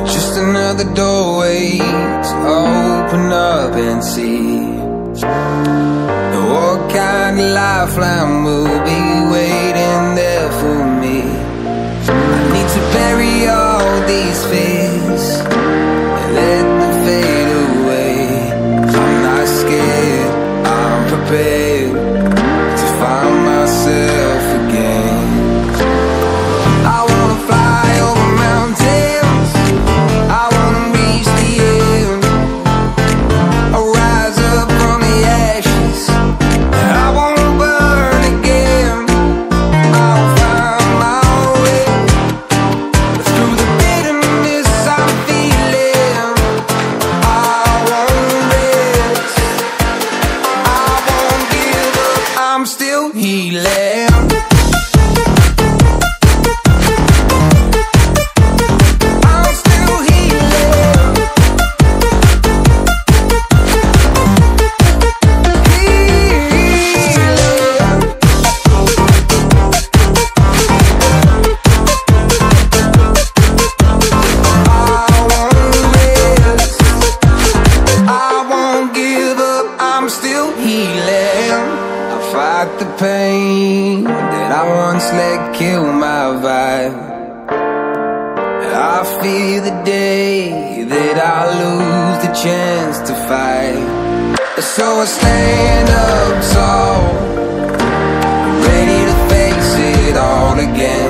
just another doorway to open up and see what kind of lifeline will be waiting there for me. I need to bury all these fears and let them fade away. I'm not scared, I'm prepared to find myself again. I wanna fly over mountains, I wanna reach the end. I'll rise up from the ashes, I wanna burn again. I'll find my way through the bitterness I'm feeling. I won't rest, I won't give up, I'm still healing. Fight the pain that I once let kill my vibe. I fear the day that I lose the chance to fight. So I stand up tall, ready to face it all again.